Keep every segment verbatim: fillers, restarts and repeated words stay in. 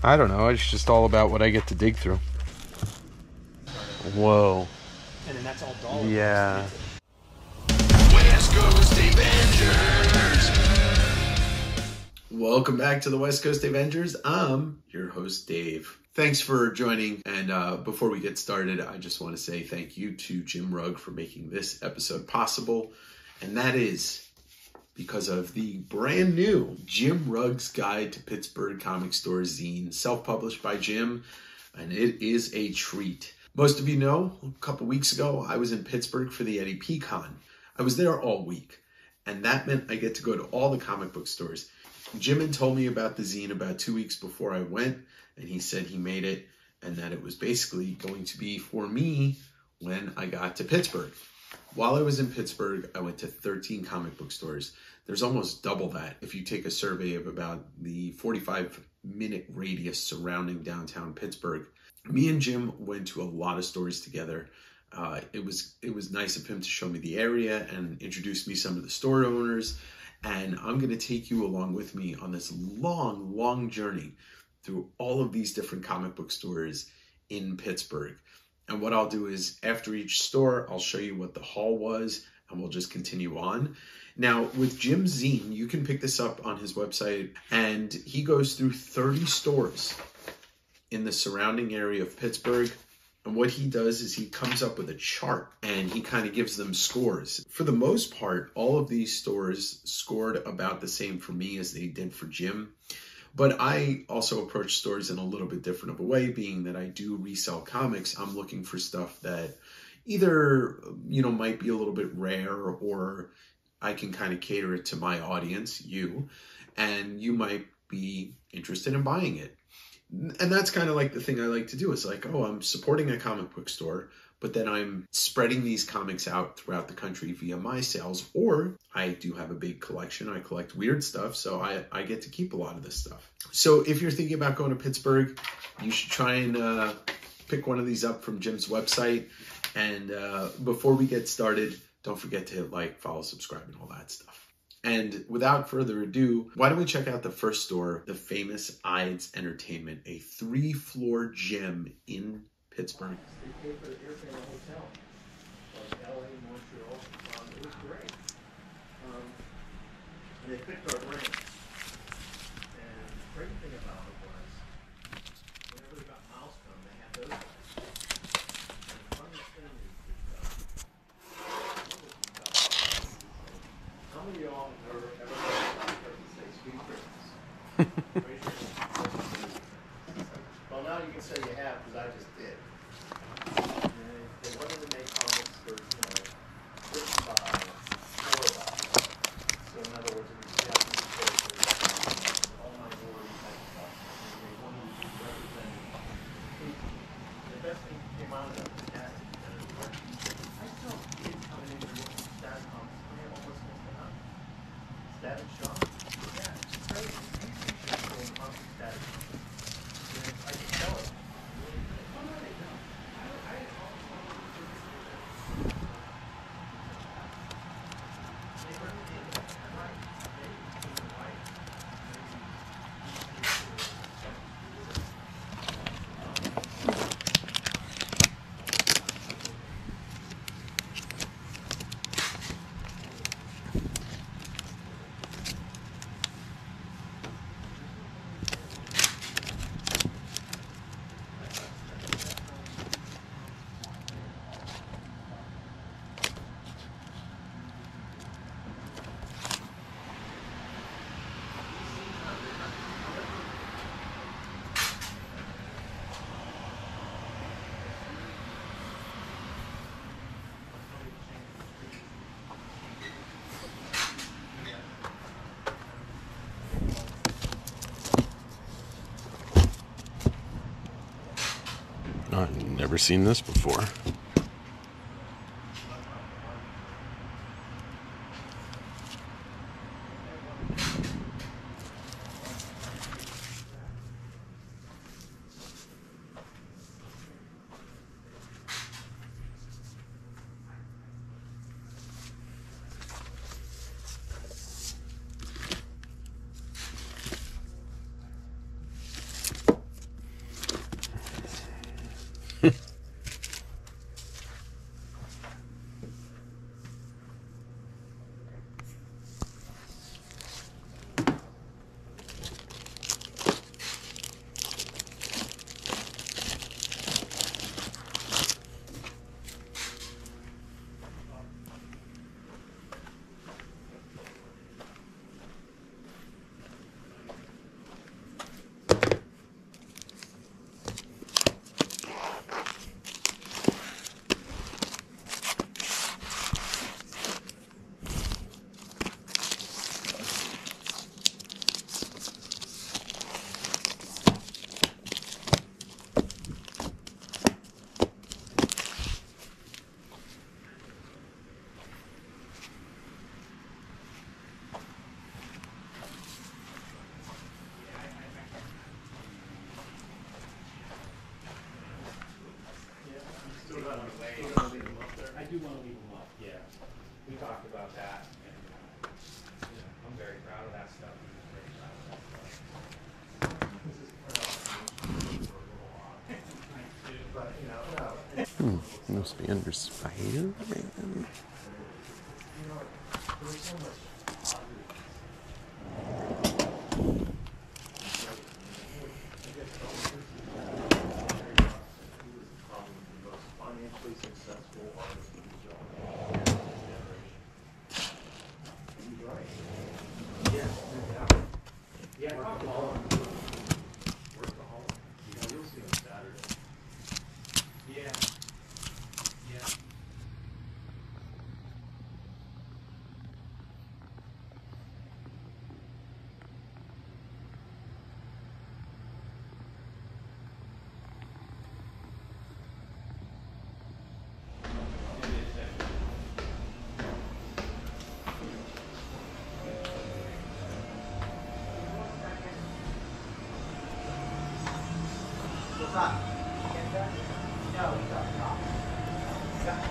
I don't know. It's just all about what I get to dig through. Whoa. And then that's all dollars. Yeah. West Coast Davengers. Welcome back to the West Coast Davengers. I'm your host, Dave. Thanks for joining. And uh, before we get started, I just want to say thank you to Jim Rugg for making this episode possible. And that is because of the brand new Jim Rugg's Guide to Pittsburgh Comic Store zine, self-published by Jim, and it is a treat. Most of you know, a couple weeks ago, I was in Pittsburgh for the Eddie P Con. I was there all week, and that meant I get to go to all the comic book stores. Jim had told me about the zine about two weeks before I went, and he said he made it, and that it was basically going to be for me when I got to Pittsburgh. While I was in Pittsburgh, I went to thirteen comic book stores. There's almost double that if you take a survey of about the forty-five minute radius surrounding downtown Pittsburgh. Me and Jim went to a lot of stores together. Uh, it was it was nice of him to show me the area and introduce me some of the store owners. And I'm going to take you along with me on this long, long journey through all of these different comic book stores in Pittsburgh. And what I'll do is after each store, I'll show you what the haul was, and we'll just continue on. Now, with Jim's zine, you can pick this up on his website, and he goes through thirty stores in the surrounding area of Pittsburgh. And what he does is he comes up with a chart, and he kind of gives them scores. For the most part, all of these stores scored about the same for me as they did for Jim. But I also approach stores in a little bit different of a way, being that I do resell comics. I'm looking for stuff that either, you know, might be a little bit rare, or I can kind of cater it to my audience, you, and you might be interested in buying it. And that's kind of like the thing I like to do. It's like, oh, I'm supporting a comic book store, but then I'm spreading these comics out throughout the country via my sales. Or I do have a big collection. I collect weird stuff, so I, I get to keep a lot of this stuff. So if you're thinking about going to Pittsburgh, you should try and uh, pick one of these up from Jim's website. And uh, before we get started, don't forget to hit like, follow, subscribe, and all that stuff. And without further ado, why don't we check out the first store, the famous Ides Entertainment, a three-floor gem in Pittsburgh. They paid for the airfare in the hotel. Like L A, Montreal. Um, it was great. Um, and they picked our brains. And the great thing about it was, whenever they got miles come, they had those guys. And the funniest thing is that, uh, how many of y'all have ever heard of say Sweet Christmas? Raise your hand. Well, now you can say you have, because I just did. And they wanted to make comics for, you know, written by, for by. So in other words, it was Japanese characters, all minority type stuff. And they wanted to represent people. The best thing that came out of that was that. I still have kids coming in here looking for static comics. I mean, what's supposed to happen? Static shop? Yeah, it's crazy. These pictures are going on static shop. I can tell it. I've never seen this before. do want to leave them up, yeah. We talked about that, and uh, you know, I'm very proud of that stuff. He was very proud of that stuff. This is for a little while. But, you know, no. Hmm. Must be under Spider-Man. You know, there's so much financially successful artist of his generation. He's right. Yeah, no doubt. Yeah, workaholic. Workaholic. Yeah, you'll see on Saturday. Yeah. Yeah. What's up? No, we got coffee.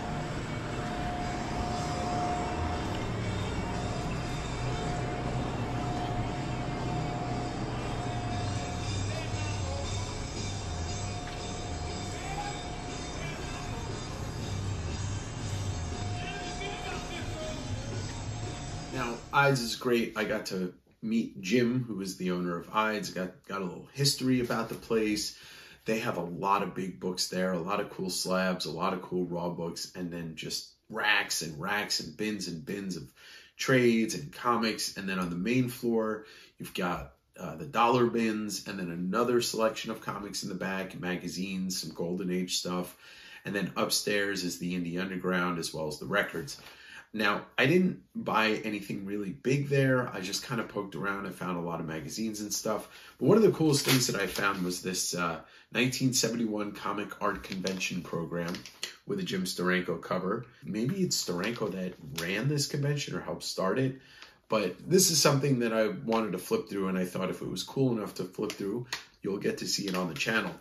Now, Ides is great. I got to meet Jim, who is the owner of Ides. Got got a little history about the place. They have a lot of big books there, a lot of cool slabs, a lot of cool raw books, and then just racks and racks and bins and bins of trades and comics. And then on the main floor, you've got uh, the dollar bins, and then another selection of comics in the back, magazines, some Golden Age stuff. And then upstairs is the Indie Underground, as well as the records. Now, I didn't buy anything really big there. I just kind of poked around and found a lot of magazines and stuff. But one of the coolest things that I found was this uh, nineteen seventy-one Comic Art Convention program with a Jim Steranko cover. Maybe it's Steranko that ran this convention or helped start it. But this is something that I wanted to flip through, and I thought if it was cool enough to flip through, you'll get to see it on the channel.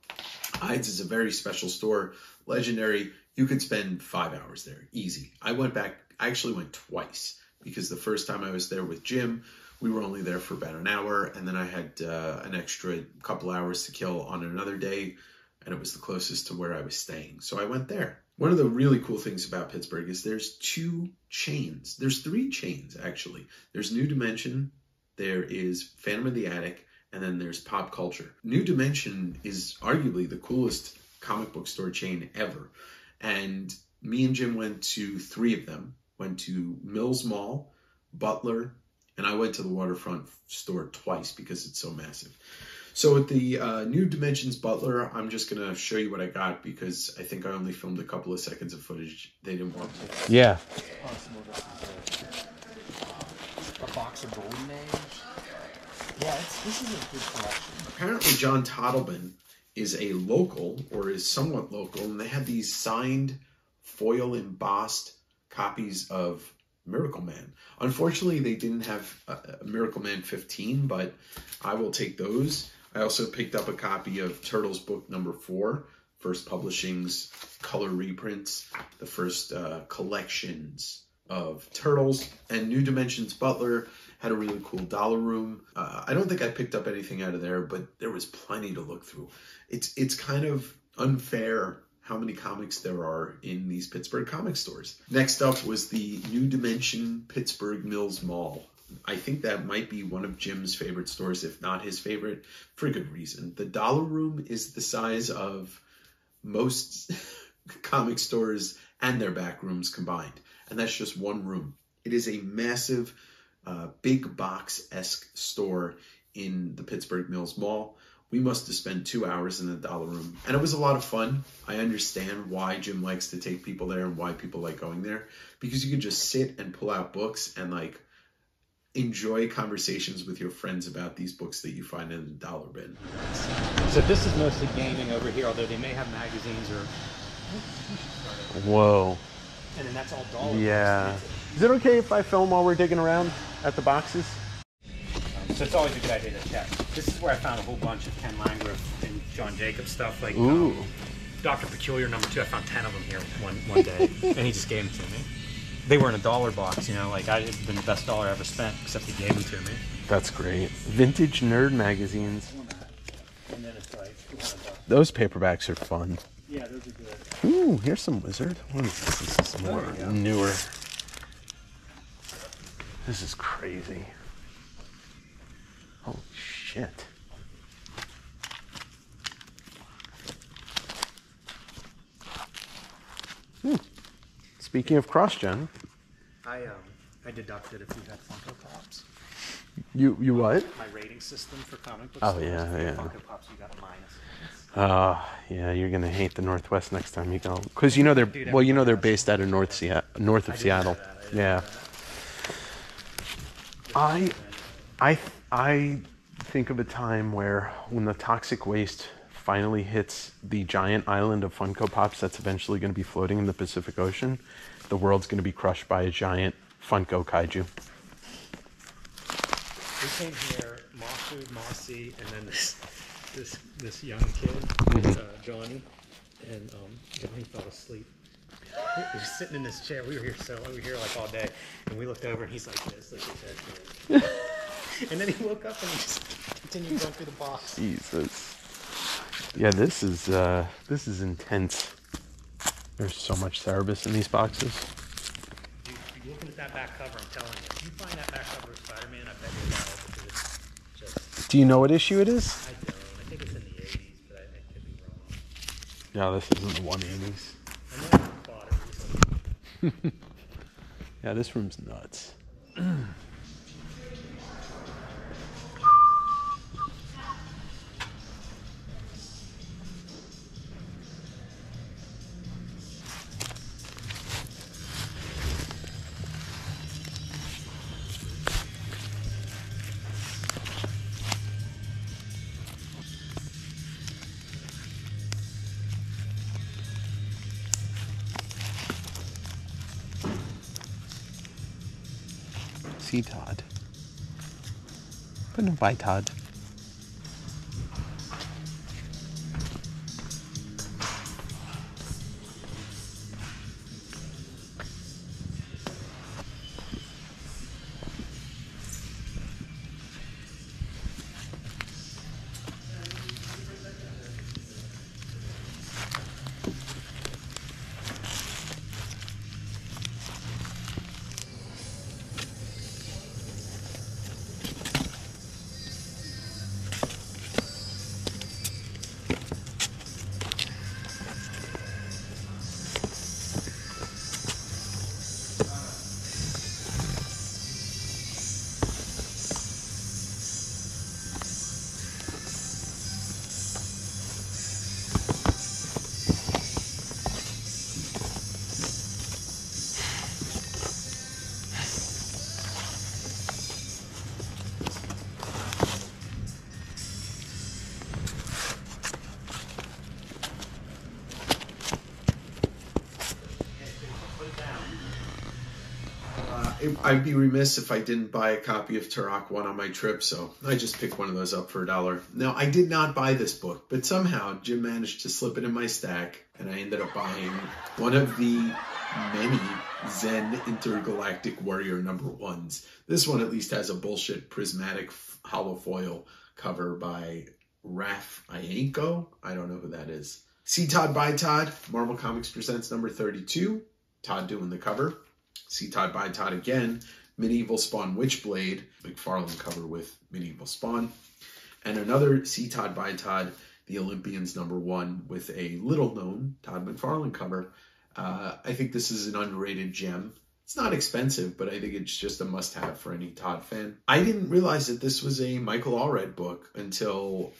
Ides is a very special store, legendary. You could spend five hours there, easy. I went back, I actually went twice, because the first time I was there with Jim, we were only there for about an hour, and then I had uh, an extra couple hours to kill on another day, and it was the closest to where I was staying, so I went there. One of the really cool things about Pittsburgh is there's two chains. There's three chains, actually. There's New Dimension, there is Phantom of the Attic, and then there's Pop Culture. New Dimension is arguably the coolest comic book store chain ever. And me and Jim went to three of them. Went to Mills Mall, Butler, and I went to the Waterfront store twice because it's so massive. So at the uh, New Dimensions Butler, I'm just going to show you what I got because I think I only filmed a couple of seconds of footage. They didn't want to. Yeah. A box of Golden Age. Yeah, it's, this is a good collection. Apparently John Toddleman is a local, or is somewhat local, and they had these signed, foil embossed copies of Miracle Man. Unfortunately, they didn't have a, a Miracle Man fifteen, but I will take those. I also picked up a copy of Turtles book number four, First Publishing's color reprints, the first uh, collections of Turtles. And New Dimensions Butler had a really cool dollar room. Uh, I don't think I picked up anything out of there, but there was plenty to look through. It's it's kind of unfair how many comics there are in these Pittsburgh comic stores. Next up was the New Dimension Pittsburgh Mills Mall. I think that might be one of Jim's favorite stores, if not his favorite, for a good reason. The dollar room is the size of most comic stores and their back rooms combined. And that's just one room. It is a massive, uh, big box-esque store in the Pittsburgh Mills Mall. We must have spent two hours in the dollar room. And it was a lot of fun. I understand why Jim likes to take people there and why people like going there. Because you can just sit and pull out books and like enjoy conversations with your friends about these books that you find in the dollar bin. So this is mostly gaming over here, although they may have magazines or... Whoa. And then that's all dollar. Yeah. Is it okay if I film while we're digging around at the boxes? Um, so it's always a good idea to check. This is where I found a whole bunch of Ken Landgraf and John Jacobs stuff. Like, Ooh. Um, Doctor Peculiar number two. I found ten of them here one one day, and he just gave them to me. They were in a dollar box, you know, like I it'd been the best dollar I ever spent, except he gave them to me. That's great. Vintage nerd magazines. And then it's like two hundred bucks. Those paperbacks are fun. Yeah, those are good. Ooh, here's some Wizard. What is this? This is more newer. This is crazy. Holy shit. Hmm. Speaking of cross-gen. I um I deducted if you had Funko Pops. You you what? My rating system for comic books. Oh, yeah, yeah. Funko Pops, you got a minus. Uh, yeah, you're gonna hate the Northwest next time you go, because you know they're Dude, well, you know they're based out of North Seattle, north of I didn't Seattle. know that. I didn't Yeah. know that. I, I, I think of a time where when the toxic waste finally hits the giant island of Funko Pops that's eventually going to be floating in the Pacific Ocean, the world's going to be crushed by a giant Funko kaiju. We came here, Mossy, Mossy, and then this this this young kid, this, uh, Johnny, and um, Johnny fell asleep. He was sitting in this chair. We were here so we were here like all day, and we looked over, and he's like this, like his head. And then he woke up and he just continued going through the box. Jesus. Yeah, this is uh, this is intense. There's so much Cerebus in these boxes. Dude, you're looking at that back cover, I'm telling you. If you find that back cover of Spider-Man, I bet you know, because it's just... Do you know what issue it is? I don't. I think it's in the eighties, but I, I could be wrong. Yeah, this isn't the one eighties. I know I bought it recently. Yeah, this room's nuts. See Todd. But no, bye Todd. I'd be remiss if I didn't buy a copy of Turok one on my trip, so I just picked one of those up for a dollar. Now, I did not buy this book, but somehow Jim managed to slip it in my stack, and I ended up buying one of the many Zen Intergalactic Warrior number ones. This one at least has a bullshit prismatic hollow foil cover by Raf Ianco. I don't know who that is. See Todd by Todd, Marvel Comics Presents number thirty-two. Todd doing the cover. See Todd by Todd again, Medieval Spawn Witchblade, McFarlane cover with Medieval Spawn. And another See Todd by Todd, The Olympians number one with a little known Todd McFarlane cover. Uh, I think this is an underrated gem. It's not expensive, but I think it's just a must-have for any Todd fan. I didn't realize that this was a Michael Allred book until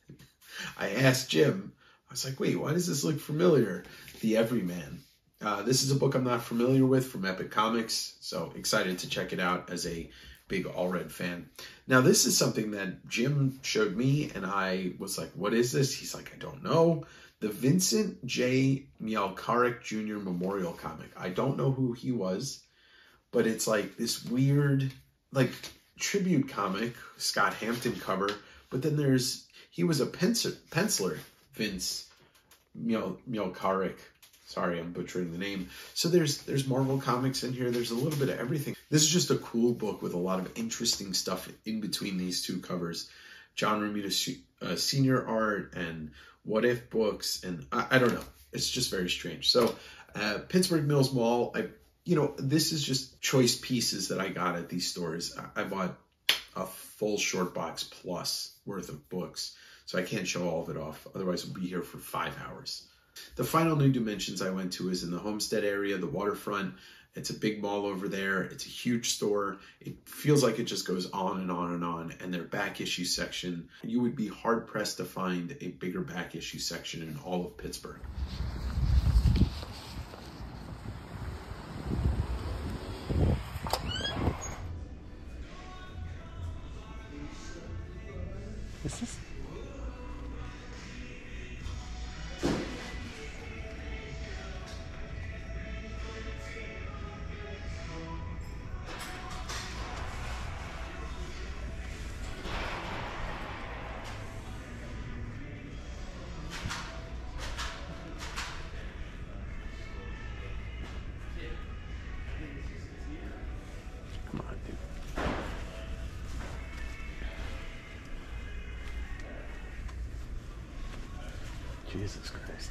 I asked Jim. I was like, wait, why does this look familiar? The Everyman. Uh, this is a book I'm not familiar with from Epic Comics, so excited to check it out as a big Allred fan. Now, this is something that Jim showed me, and I was like, what is this? He's like, I don't know. The Vincent J. Mielkarek Junior Memorial comic. I don't know who he was, but it's like this weird, like, tribute comic, Scott Hampton cover, but then there's, he was a pencil, penciler, Vince Miel Mielkarik. Sorry, I'm butchering the name. So there's there's Marvel comics in here. There's a little bit of everything. This is just a cool book with a lot of interesting stuff in between these two covers. John Romita uh, Senior art and What If books, and I, I don't know. It's just very strange. So uh, Pittsburgh Mills Mall, I you know, this is just choice pieces that I got at these stores. I, I bought a full short box plus worth of books, so I can't show all of it off. Otherwise, we'll be here for five hours. The final New Dimensions I went to is in the Homestead area, the waterfront. It's a big mall over there. It's a huge store. It feels like it just goes on and on and on. And their back issue section, you would be hard pressed to find a bigger back issue section in all of Pittsburgh. Is this? Come on, dude. Jesus Christ.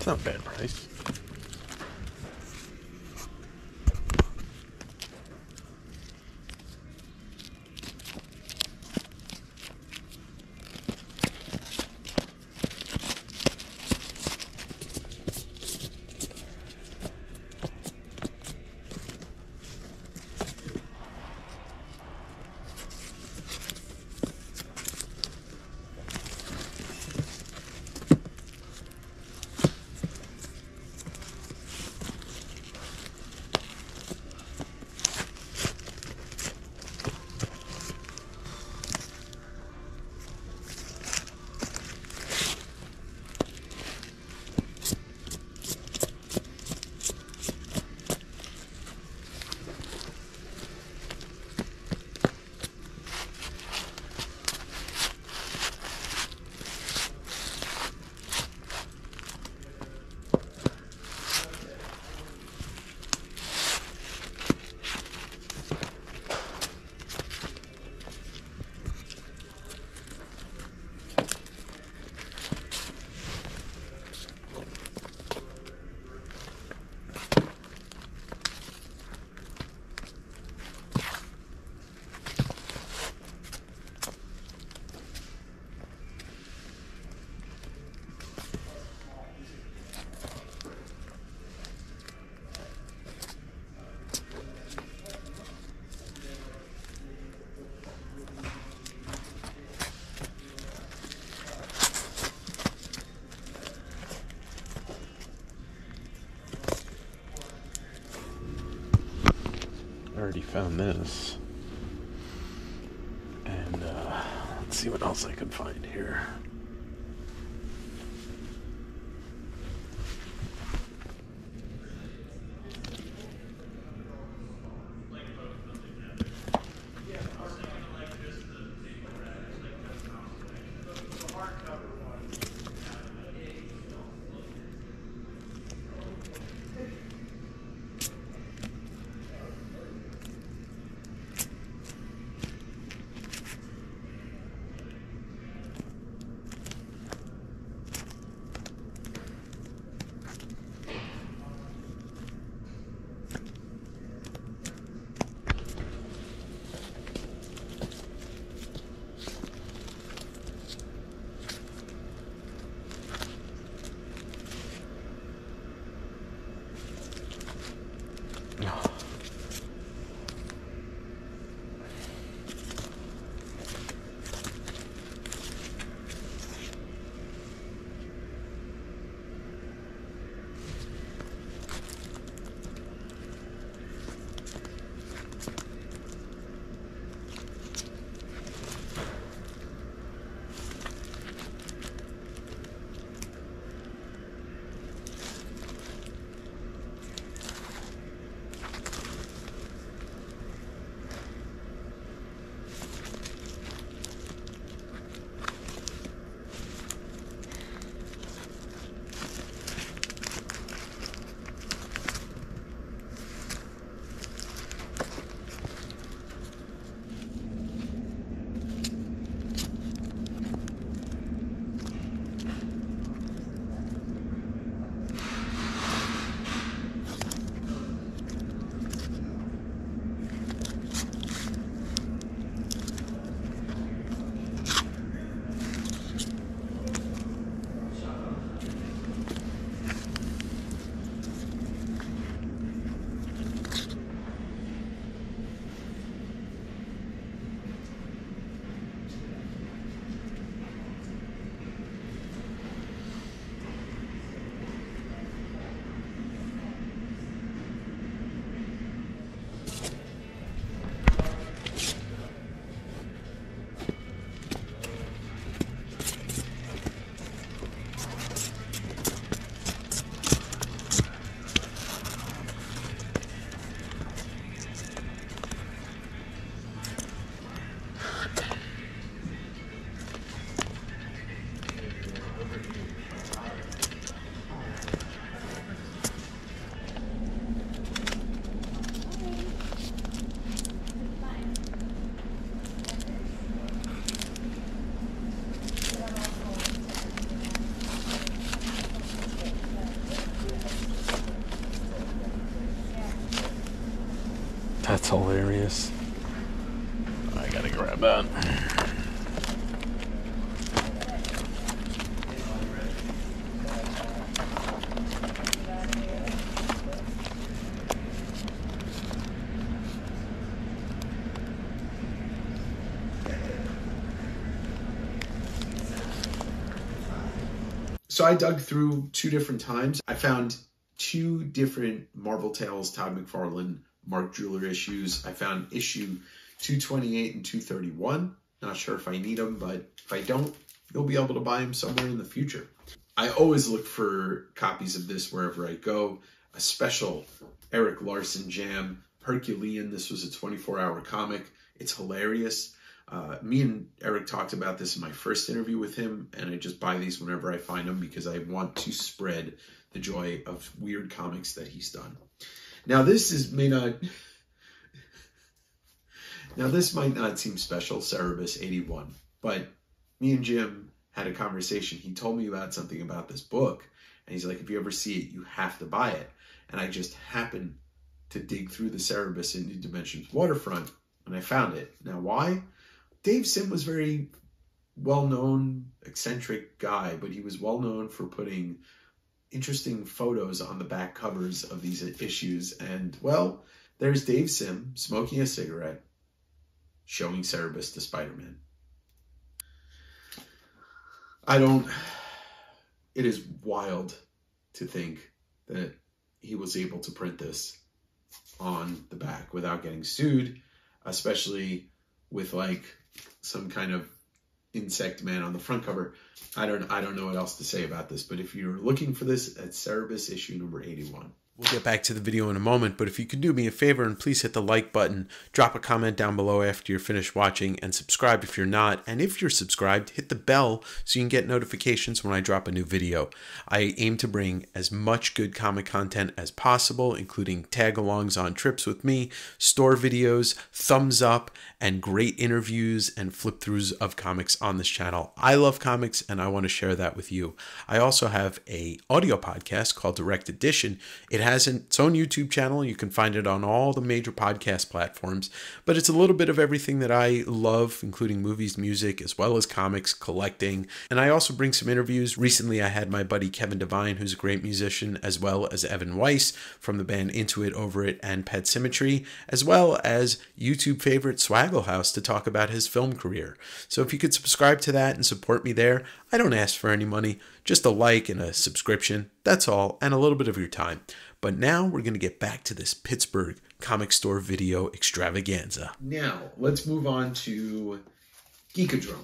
not a bad price. Already found this, and uh, let's see what else I can find here. That's hilarious. I gotta grab that. So I dug through two different times. I found two different Marvel Tales Todd McFarlane Mark Jeweler issues. I found issue two twenty-eight and two thirty-one. Not sure if I need them, but if I don't, you'll be able to buy them somewhere in the future. I always look for copies of this wherever I go. A special Eric Larson jam, Herculean. This was a twenty-four hour comic. It's hilarious. Uh, me and Eric talked about this in my first interview with him, and I just buy these whenever I find them because I want to spread the joy of weird comics that he's done. Now this is may not now this might not seem special, Cerebus eighty-one, but me and Jim had a conversation. He told me about something about this book, and he's like, if you ever see it, you have to buy it. And I just happened to dig through the Cerebus in New Dimensions Waterfront, and I found it. Now why? Dave Sim was very well-known, eccentric guy, but he was well-known for putting interesting photos on the back covers of these issues. And, well, there's Dave Sim smoking a cigarette, showing Cerebus to Spider-Man. I don't... It is wild to think that he was able to print this on the back without getting sued, especially with, like, some kind of insect man on the front cover. I don't I don't know what else to say about this, but if you're looking for this, at Cerebus issue number eighty-one. We'll get back to the video in a moment, but if you could do me a favor and please hit the like button, drop a comment down below after you're finished watching, and subscribe if you're not. And if you're subscribed, hit the bell so you can get notifications when I drop a new video. I aim to bring as much good comic content as possible, including tag-alongs on trips with me, store videos, thumbs up, and great interviews and flip-throughs of comics on this channel. I love comics, and I want to share that with you. I also have a audio podcast called Direct Edition. It has its own YouTube channel. You can find it on all the major podcast platforms, but it's a little bit of everything that I love, including movies, music, as well as comics, collecting. And I also bring some interviews. Recently, I had my buddy Kevin Devine, who's a great musician, as well as Evan Weiss from the band Into It, Over It, and Pet Symmetry, as well as YouTube favorite Swaggle House to talk about his film career. So if you could subscribe to that and support me there, I don't ask for any money, just a like and a subscription, that's all, and a little bit of your time. But now we're going to get back to this Pittsburgh comic store video extravaganza. Now, let's move on to Geekadrome.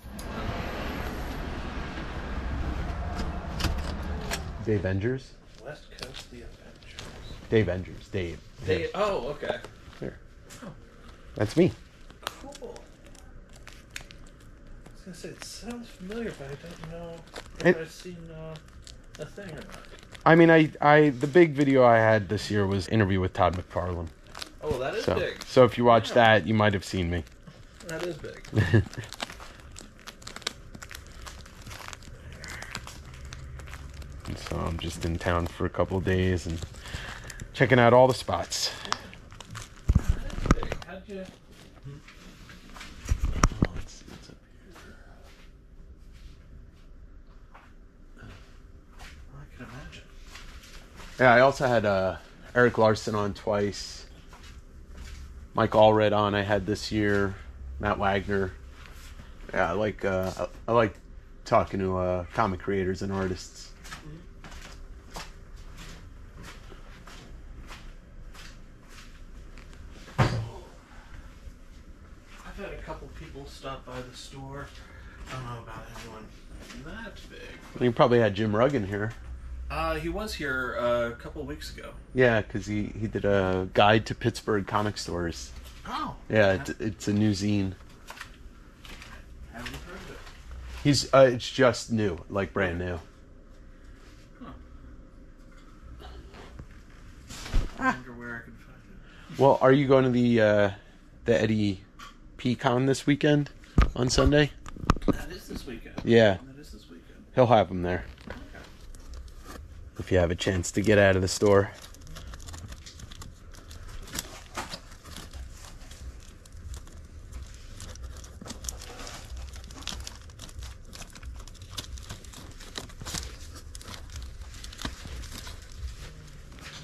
Davengers? West Coast Davengers. Davengers. Dave. Dave. Oh, okay. Here. Oh. That's me. Cool. I was gonna say it sounds familiar, but I don't know if It- I've seen uh, a thing or not. I mean, I, I, the big video I had this year was interview with Todd McFarlane. Oh, well, that is So, big. so if you watch Yeah. that, you might have seen me. That is big. And so I'm just in town for a couple of days and checking out all the spots. That is big. How'd you? Oh, it's, it's up here. I can imagine. Yeah, I also had uh, Eric Larson on twice. Mike Allred on I had this year. Matt Wagner. Yeah, I like uh, I, I like talking to uh, comic creators and artists. I've had a couple people stop by the store. I don't know about anyone that big. You probably had Jim Rugg in here. Uh, he was here uh, a couple of weeks ago. Yeah, because he, he did a guide to Pittsburgh comic stores. Oh. Yeah, it's, it's a new zine. Haven't heard of it. He's uh, it's just new, like brand new. Huh. I wonder where I can find it. Well, are you going to the uh, the Eddie P Con this weekend on Sunday? That is this weekend. Yeah. That is this weekend. He'll have them there Okay. if you have a chance to get out of the store.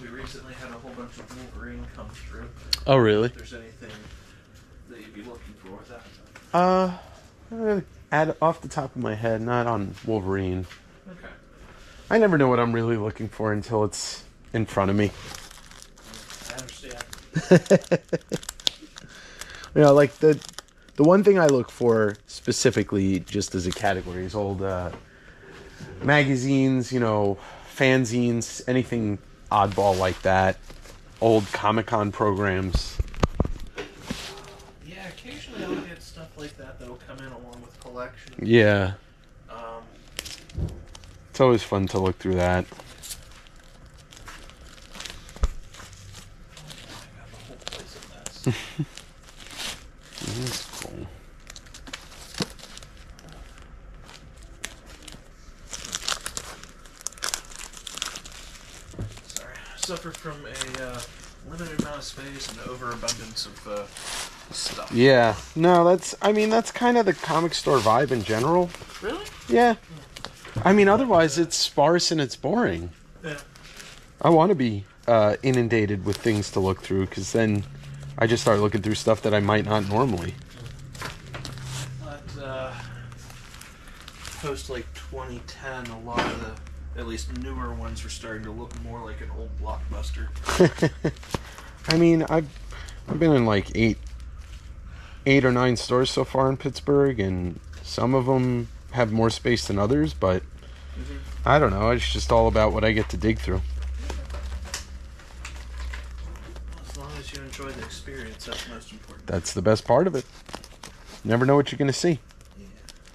we recently had a whole bunch of Wolverine come through. Oh, really? If there's anything that you'd be looking for with that. Uh, uh, add off the top of my head, not on Wolverine. Okay. I never know what I'm really looking for until it's in front of me. I understand. You know, like the the one thing I look for specifically, just as a category, is old uh, magazines. You know, fanzines, anything oddball like that. Old Comic-Con programs. Yeah, occasionally I'll get stuff like that that'll come in along with collections. Yeah. Um, It's always fun to look through that. I got the whole place a mess. That's cool. Sorry. I suffer from a uh, limited amount of space and overabundance of uh, stuff. Yeah. No, that's, I mean, that's kind of the comic store vibe in general. Really? Yeah. I mean, otherwise it's sparse and it's boring. Yeah. I want to be uh, inundated with things to look through, because then I just start looking through stuff that I might not normally. But, uh, post like twenty ten, a lot of the, at least newer ones, were starting to look more like an old Blockbuster. I mean, I've I've been in like eight, eight or nine stores so far in Pittsburgh, and some of them have more space than others, but Mm-hmm. I don't know. It's just all about what I get to dig through. As long as you enjoy the experience, that's most important. That's the best part of it. Never know what you're going to see. Yeah.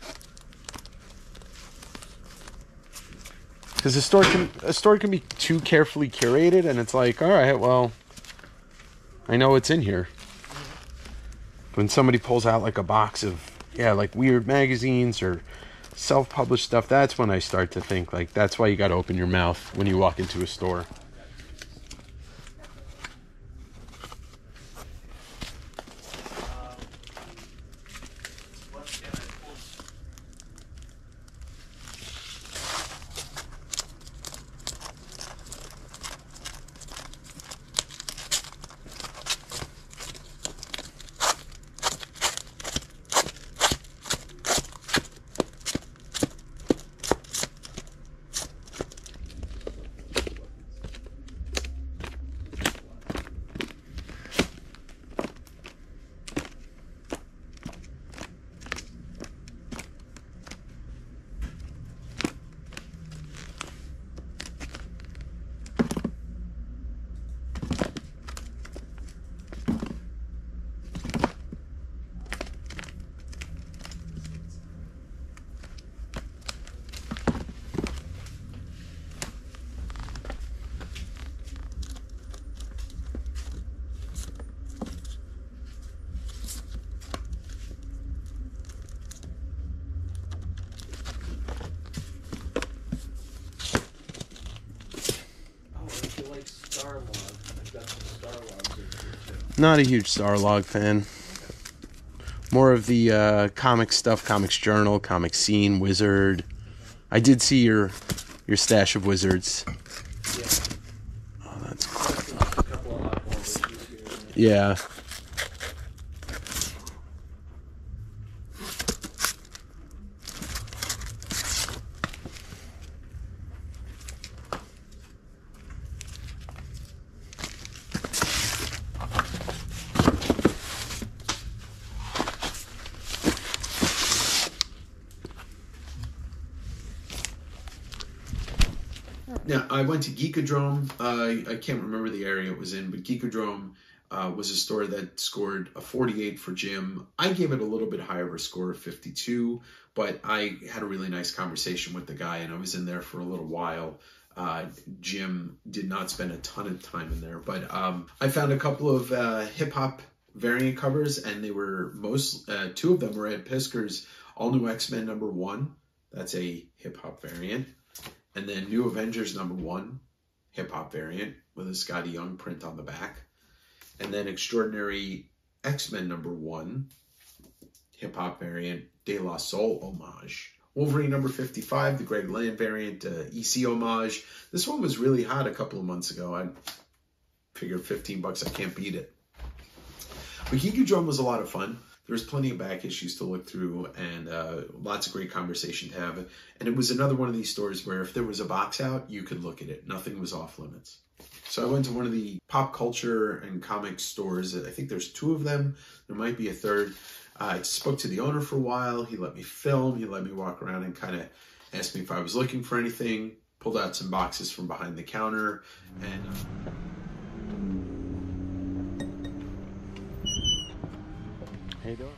Because a store can a store can be too carefully curated, and it's like, all right, well, I know what's in here. When somebody pulls out like a box of, yeah, like weird magazines or self-published stuff, that's when I start to think, like, that's why you got to open your mouth when you walk into a store. Not a huge Starlog fan. More of the uh, comic stuff, Comics Journal, Comic Scene, Wizard. I did see your your stash of Wizards. Yeah. Oh, that's cool. Yeah. Now, I went to Geekodrome. Uh, I can't remember the area it was in, but Geekodrome uh, was a store that scored a forty-eight for Jim. I gave it a little bit higher of a score of fifty-two, but I had a really nice conversation with the guy, and I was in there for a little while. Uh, Jim did not spend a ton of time in there, but um, I found a couple of uh, hip-hop variant covers, and they were most, uh, two of them were Ed Pisker's All New X-Men number one. That's a hip-hop variant. And then New Avengers number one, hip-hop variant, with a Scotty Young print on the back. And then Extraordinary X-Men number one, hip-hop variant, De La Soul homage, Wolverine number fifty-five, the Greg Land variant, uh, E C homage. This one was really hot a couple of months ago. I figured fifteen bucks, I can't beat it. But Geeky Drum was a lot of fun. There was plenty of back issues to look through and uh, lots of great conversation to have. And it was another one of these stores where if there was a box out, you could look at it. Nothing was off limits. So I went to one of the pop culture and comic stores. I think there's two of them. There might be a third. Uh, I spoke to the owner for a while. He let me film. He let me walk around and kind of asked me if I was looking for anything. Pulled out some boxes from behind the counter. And uh, How you doing?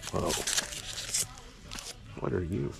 Whoa. What are you?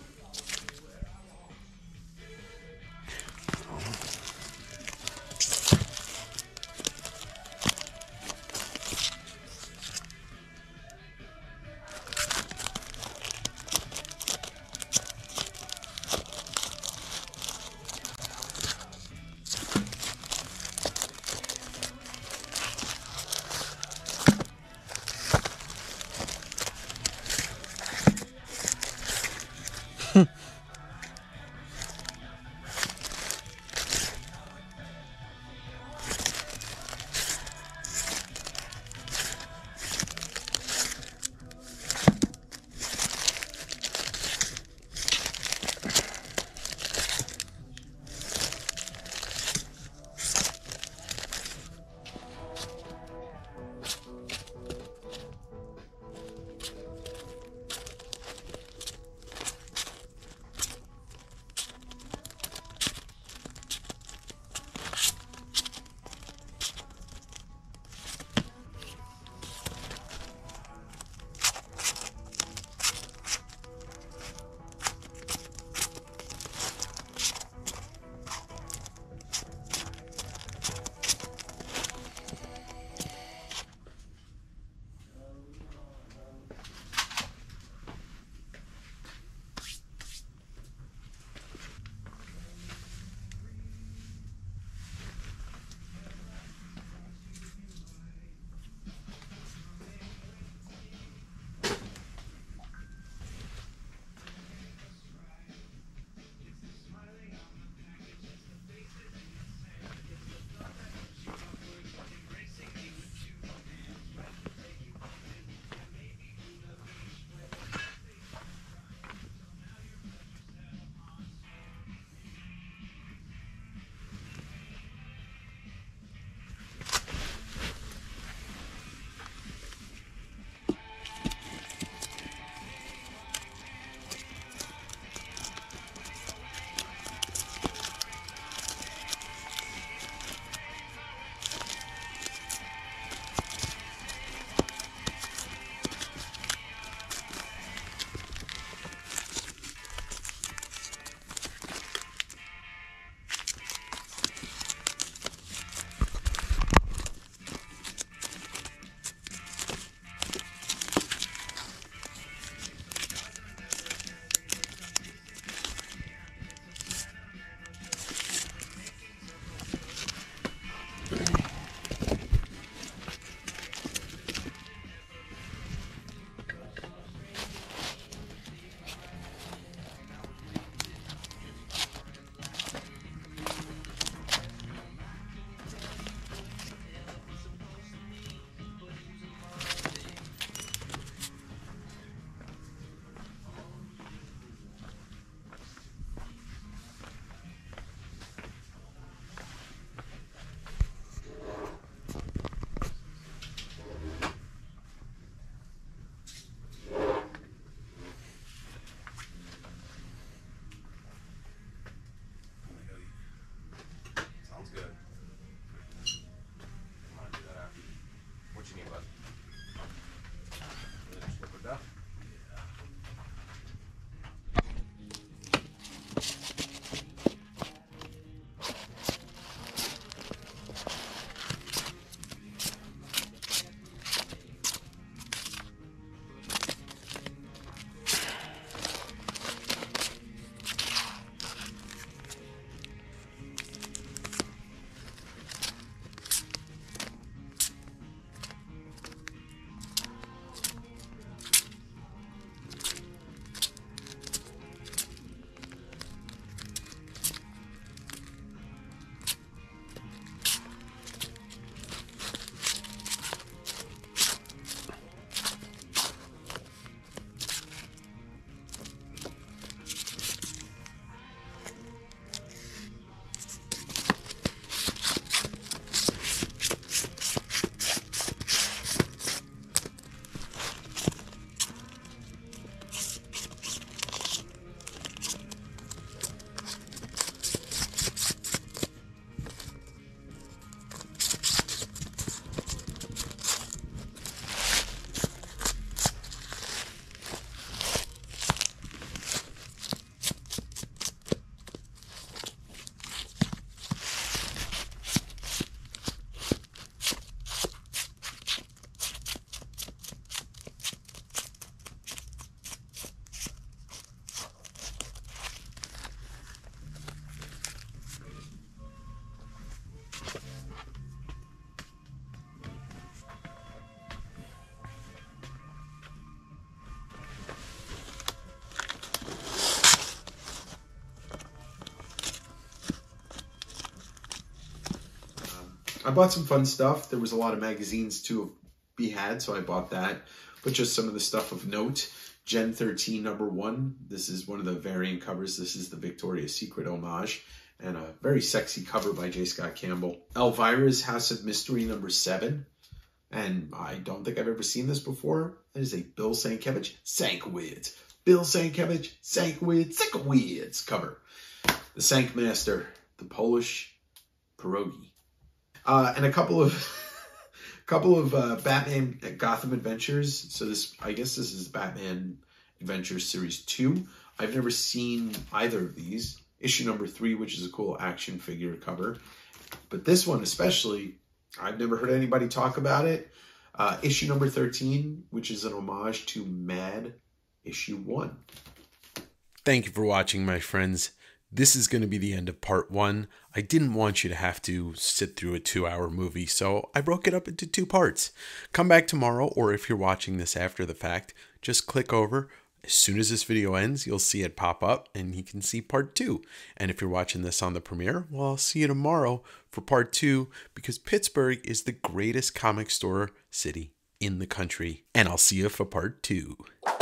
I bought some fun stuff. There was a lot of magazines to be had, so I bought that. But just some of the stuff of note. Gen thirteen number one. This is one of the variant covers. This is the Victoria's Secret homage. And a very sexy cover by J. Scott Campbell. Elvira's House of Mystery number seven. And I don't think I've ever seen this before. It is a Bill Sienkiewicz, Sankiewicz. Bill Sienkiewicz, Sankiewicz, Sankiewicz cover. The Sankmaster, the Polish pierogi. Uh, and a couple of couple of uh, Batman Gotham Adventures. So this, I guess this is Batman Adventures Series two. I've never seen either of these. Issue number three, which is a cool action figure cover. But this one especially, I've never heard anybody talk about it. Uh, issue number thirteen, which is an homage to Mad issue one. Thank you for watching, my friends. This is going to be the end of part one. I didn't want you to have to sit through a two-hour movie, so I broke it up into two parts. Come back tomorrow, or if you're watching this after the fact, just click over. As soon as this video ends, you'll see it pop up, and you can see part two. And if you're watching this on the premiere, well, I'll see you tomorrow for part two, because Pittsburgh is the greatest comic store city in the country. And I'll see you for part two.